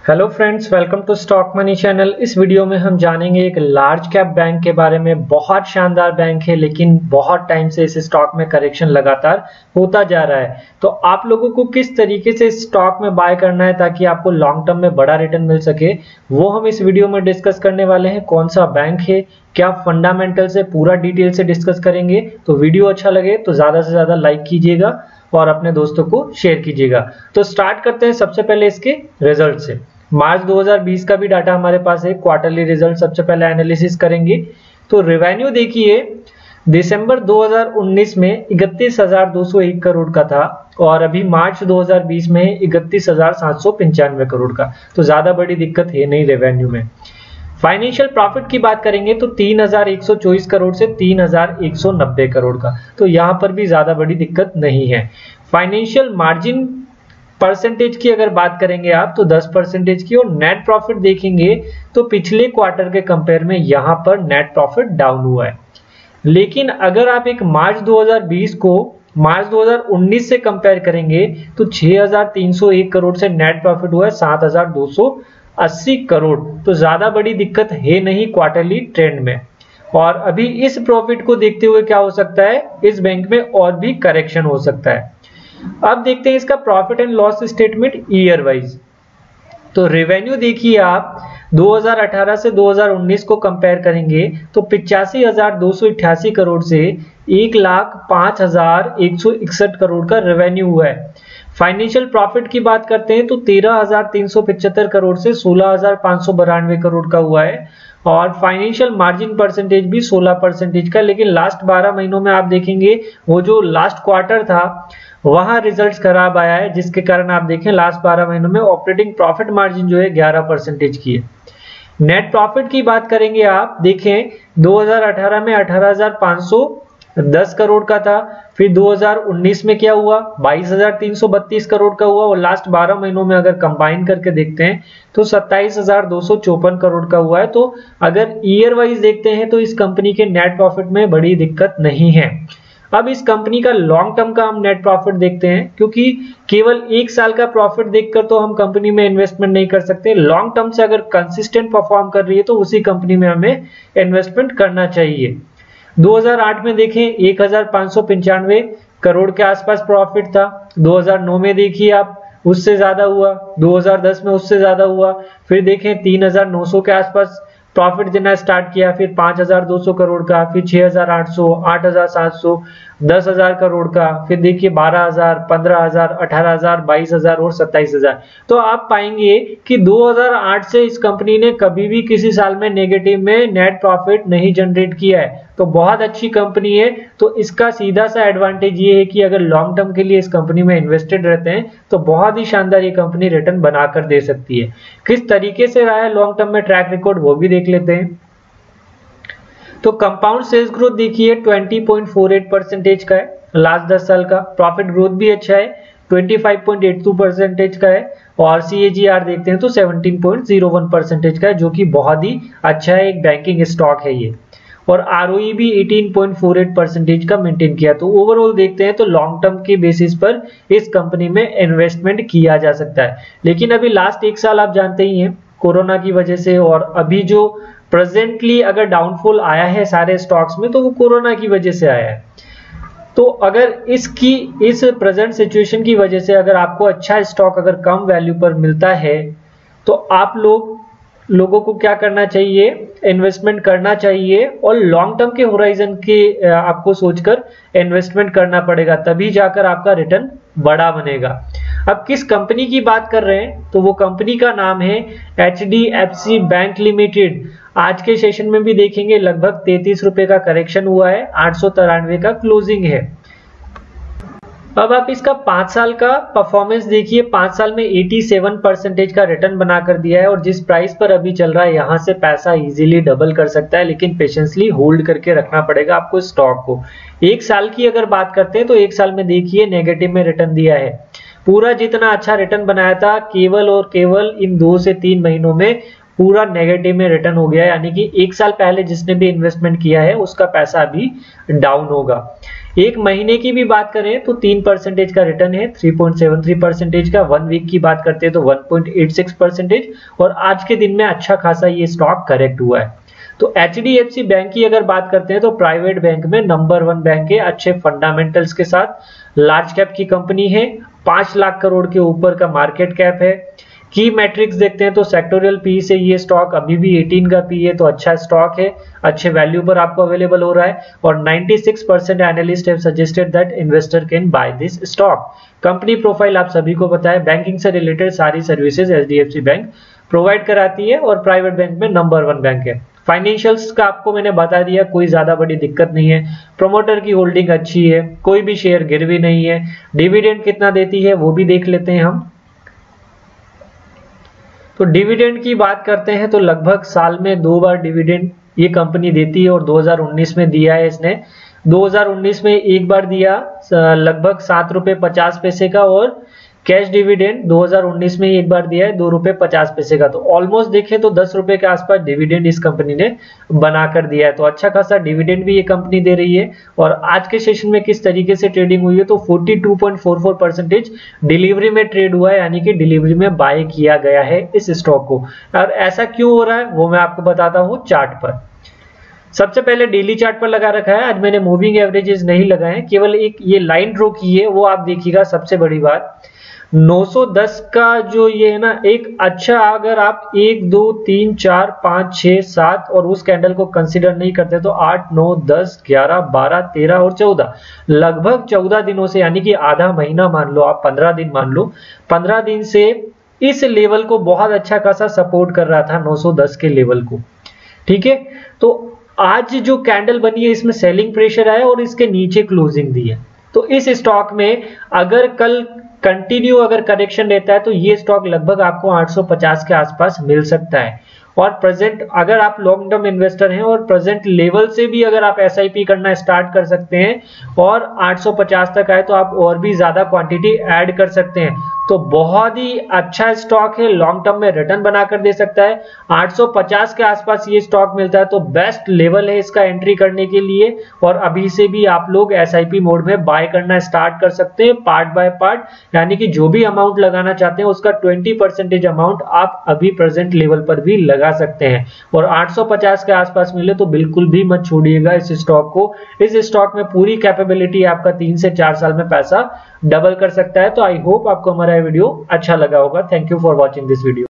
Hello friends, welcome to stock money channel. इस video में हम जानेंगे एक लार्ज कैप बैंक के बारे में। बहुत शानदार बैंक है, लेकिन बहुत टाइम से इस स्टॉक में करेक्शन लगातार होता जा रहा है। तो आप लोगों को किस तरीके से स्टॉक में बाय करना है ताकि आपको लॉन्ग टर्म में बड़ा रिटर्न मिल सके, वो हम इस वीडियो में डिस्कस करने वाले हैं। कौन सा बैंक है, क्या फंडामेंटल से, पूरा डिटेल से डिस्कस करेंगे। तो वीडियो अच्छा लगे तो ज्यादा से ज्यादा लाइक कीजिएगा और अपने दोस्तों को शेयर कीजिएगा। तो स्टार्ट करते हैं सबसे पहले इसके रिजल्ट से। मार्च 2020 का भी डाटा हमारे पास है। क्वार्टरली रिजल्ट सबसे पहले एनालिसिस करेंगे। तो रेवेन्यू देखिए, दिसंबर 2019 में 31,201 करोड़ का था और अभी मार्च 2020 में 31,795 करोड़ का। तो ज्यादा बड़ी दिक्कत है नहीं रेवेन्यू में। फाइनेंशियल प्रॉफिट की बात करेंगे तो 3,124 करोड़ से 3,190 करोड़ का। तो यहां पर भी ज्यादा बड़ी दिक्कत नहीं है। फाइनेंशियल मार्जिन परसेंटेज की अगर बात करेंगे आप तो 10% की, और नेट प्रॉफिट देखेंगे तो पिछले क्वार्टर के कंपेयर में यहां पर नेट प्रॉफिट डाउन हुआ है। लेकिन अगर आप एक मार्च 2020 को मार्च 2019 से कंपेयर करेंगे तो 6,301 करोड़ से नेट प्रॉफिट हुआ है 7,280 करोड़। तो ज्यादा बड़ी दिक्कत है नहीं क्वार्टरली ट्रेंड में। और अभी इस प्रॉफिट को देखते हुए क्या हो सकता है, इस बैंक में और भी करेक्शन हो सकता है। अब देखते हैं इसका profit and loss statement year wise. तो रेवेन्यू देखिए आप 2018 से 2019 को कंपेयर करेंगे तो 85,288 करोड़ से 1,05,161 करोड़ का रेवेन्यू हुआ है। फाइनेंशियल प्रॉफिट की बात करते हैं तो 13,375 करोड़ से 16,592 करोड़ का हुआ है। और फाइनेंशियल मार्जिन परसेंटेज भी 16% का। लेकिन लास्ट 12 महीनों में आप देखेंगे वो जो लास्ट क्वार्टर था वहां रिजल्ट्स खराब आया है, जिसके कारण आप देखें लास्ट 12 महीनों में ऑपरेटिंग प्रॉफिट मार्जिन जो है 11% की है। नेट प्रॉफिट की बात करेंगे आप देखें 2018 में 18,510 करोड़ का था। फिर 2019 में क्या हुआ, 22,332 करोड़ का हुआ। और लास्ट 12 महीनों में अगर कंबाइन करके देखते हैं तो 27,254 करोड़ का हुआ है। तो अगर ईयर वाइज देखते हैं तो इस कंपनी के नेट प्रॉफिट में बड़ी दिक्कत नहीं है। अब इस कंपनी का लॉन्ग टर्म का हम नेट प्रॉफिट देखते हैं, क्योंकि केवल एक साल का प्रॉफिट देखकर तो हम कंपनी में इन्वेस्टमेंट नहीं कर सकते। लॉन्ग टर्म से अगर कंसिस्टेंट परफॉर्म कर रही है तो उसी कंपनी में हमें इन्वेस्टमेंट करना चाहिए। 2008 में देखें 1,595 करोड़ के आसपास प्रॉफिट था। 2009 में देखिए आप उससे ज्यादा हुआ, 2010 में उससे ज्यादा हुआ। फिर देखें 3,900 के आसपास प्रॉफिट देना स्टार्ट किया, फिर 5,200 करोड़ का, फिर 6,800, 8,700, 10,000 करोड़ का, फिर देखिए 12,000, 15,000, 18,000, 22,000 और 27,000। तो आप पाएंगे कि 2008 से इस कंपनी ने कभी भी किसी साल में नेगेटिव में नेट प्रॉफिट नहीं जनरेट किया है। तो बहुत अच्छी कंपनी है। तो इसका सीधा सा एडवांटेज ये है कि अगर लॉन्ग टर्म के लिए इस कंपनी में इन्वेस्टेड रहते हैं तो बहुत ही शानदार ये कंपनी रिटर्न बनाकर दे सकती है। किस तरीके से रहा है लॉन्ग टर्म में ट्रैक रिकॉर्ड वो भी देख लेते हैं। तो कंपाउंड सेल्स ग्रोथ देखिए 20.48% का है लास्ट 10 साल का। प्रॉफिट ग्रोथ भी अच्छा है, 25.82% का है। और CAGR देखते हैं तो 17.01% का है, जो कि बहुत ही अच्छा है। एक बैंकिंग स्टॉक है ये। और ROE भी 18.48% का मेंटेन किया। तो ओवरऑल देखते हैं तो लॉन्ग टर्म के बेसिस पर इस कंपनी में इन्वेस्टमेंट किया जा सकता है। लेकिन अभी लास्ट एक साल आप जानते ही हैं कोरोना की वजह से, और अभी जो प्रेजेंटली अगर डाउनफॉल आया है सारे स्टॉक्स में तो वो कोरोना की वजह से आया है। तो अगर इस प्रेजेंट सिचुएशन की वजह से अगर आपको अच्छा स्टॉक अगर कम वैल्यू पर मिलता है तो आप लोगों को क्या करना चाहिए, इन्वेस्टमेंट करना चाहिए। और लॉन्ग टर्म के होराइजन के आपको सोचकर इन्वेस्टमेंट करना पड़ेगा, तभी जाकर आपका रिटर्न बड़ा बनेगा। अब किस कंपनी की बात कर रहे हैं तो वो कंपनी का नाम है HDFC बैंक लिमिटेड। आज के सेशन में भी देखेंगे लगभग 33 रुपए का करेक्शन हुआ है, 893 का क्लोजिंग है। अब आप इसका 5 साल का परफॉर्मेंस देखिए। 5 साल में 87% का रिटर्न बनाकर दिया है। और जिस प्राइस पर अभी चल रहा है यहां से पैसा इजीली डबल कर सकता है, लेकिन पेशेंसली होल्ड करके रखना पड़ेगा आपको स्टॉक को। एक साल की अगर बात करते हैं तो एक साल में देखिए नेगेटिव में रिटर्न दिया है। पूरा जितना अच्छा रिटर्न बनाया था केवल और केवल इन 2 से 3 महीनों में पूरा नेगेटिव में रिटर्न हो गया है। यानी कि एक साल पहले जिसने भी इन्वेस्टमेंट किया है उसका पैसा अभी डाउन होगा। एक महीने की भी बात करें तो 3% का रिटर्न है, 3.73% का। 1 वीक की बात करते हैं तो 1.86%, और आज के दिन में अच्छा खासा ये स्टॉक करेक्ट हुआ है। तो HDFC बैंक की अगर बात करते हैं तो प्राइवेट बैंक में नंबर 1 बैंक है, अच्छे फंडामेंटल्स के साथ, लार्ज कैप की कंपनी है, 5 लाख करोड़ के ऊपर का मार्केट कैप है। की मैट्रिक्स देखते हैं तो सेक्टोरियल पी से ये स्टॉक अभी भी 18 का पी है, तो अच्छा स्टॉक है, अच्छे वैल्यू पर आपको अवेलेबल हो रहा है, और 96% analyst have suggested that investor can buy this stock. Company profile आप सभी को पता है, बैंकिंग से रिलेटेड सारी सर्विसेज HDFC बैंक प्रोवाइड कराती है और प्राइवेट बैंक में नंबर 1 बैंक है। फाइनेंशियल्स का आपको मैंने बता दिया, कोई ज्यादा बड़ी दिक्कत नहीं है, प्रमोटर की होल्डिंग अच्छी है, कोई भी शेयर गिरवी नहीं है। डिविडेंड कितना देती है वो भी देख लेते हैं हम। तो डिविडेंड की बात करते हैं तो लगभग साल में 2 बार डिविडेंड ये कंपनी देती है, और 2019 में दिया है इसने। 2019 में एक बार दिया लगभग 7 रुपए 50 पैसे का, और कैश डिविडेंड 2019 में एक बार दिया है 2 रुपए 50 पैसे का। तो ऑलमोस्ट देखें तो 10 रुपए के आसपास डिविडेंड इस कंपनी ने बनाकर दिया है, तो अच्छा खासा डिविडेंड भी ये कंपनी दे रही है। और आज के सेशन में किस तरीके से ट्रेडिंग हुई है, तो 42.44% डिलीवरी में ट्रेड हुआ है, यानी कि डिलीवरी में बाय किया गया है इस स्टॉक को। और ऐसा क्यों हो रहा है वो मैं आपको बताता हूं चार्ट पर। सबसे पहले डेली चार्ट पर लगा रखा है, आज मैंने मूविंग एवरेजेस नहीं लगाए, केवल एक ये लाइन ड्रॉ की है, वो आप देखिएगा। सबसे बड़ी बात 910 का जो ये है ना, एक अच्छा, अगर आप 1 2 3 4 5 6 7 और उस कैंडल को कंसीडर नहीं करते तो 8 9 10 11 12 13 और 14, लगभग 14 दिनों से, यानी कि आधा महीना मान लो आप, 15 दिन मान लो, 15 दिन से इस लेवल को बहुत अच्छा खासा सपोर्ट कर रहा था, 910 के लेवल को। ठीक है, तो आज जो कैंडल बनी है इसमें सेलिंग प्रेशर आया और इसके नीचे क्लोजिंग दी है। तो इस स्टॉक में अगर कल कंटिन्यू अगर करेक्शन रहता है तो ये स्टॉक लगभग आपको 850 के आसपास मिल सकता है। और प्रेजेंट अगर आप लॉन्ग टर्म इन्वेस्टर हैं और प्रेजेंट लेवल से भी अगर आप SIP करना स्टार्ट कर सकते हैं और 850 तक आए तो आप और भी ज्यादा क्वांटिटी ऐड कर सकते हैं। तो बहुत ही अच्छा स्टॉक है, लॉन्ग टर्म में रिटर्न बनाकर दे सकता है। 850 के आसपास ये स्टॉक मिलता है तो बेस्ट लेवल है इसका एंट्री करने के लिए, और अभी से भी आप लोग SIP मोड में बाय करना स्टार्ट कर सकते हैं पार्ट बाय पार्ट, यानी कि जो भी अमाउंट लगाना चाहते हैं उसका 20% अमाउंट आप अभी प्रेजेंट लेवल पर भी लगा सकते हैं। और 850 के आसपास मिले तो बिल्कुल भी मत छोड़िएगा इस स्टॉक को। इस स्टॉक में पूरी कैपेबिलिटी आपका 3 से 4 साल में पैसा डबल कर सकता है। तो आई होप आपको हमारा वीडियो अच्छा लगा होगा। Thank you for watching this video.